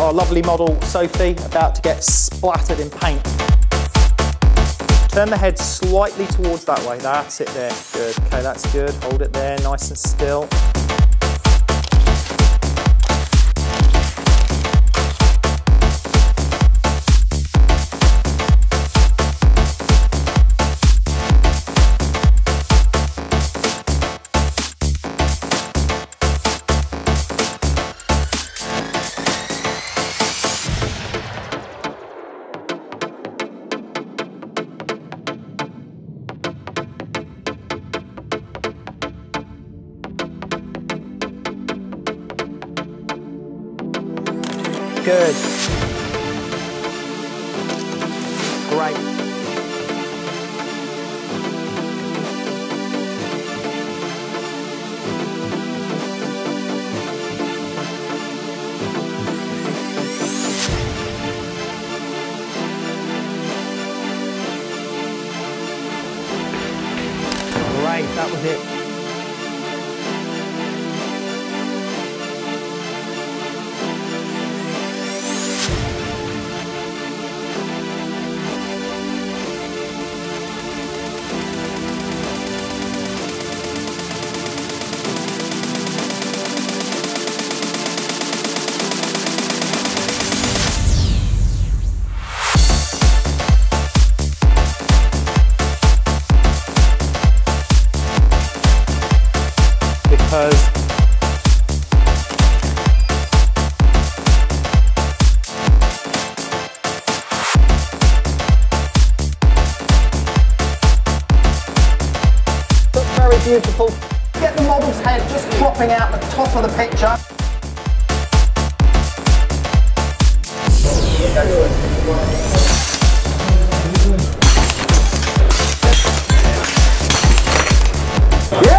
our lovely model Sophie about to get splattered in paint. Turn the head slightly towards that way. That's it there. Good. Okay, that's good. Hold it there, nice and still. Good. Great. Great, that was it. Because look very beautiful. Get the model's head just cropping out the top of the picture. Yeah.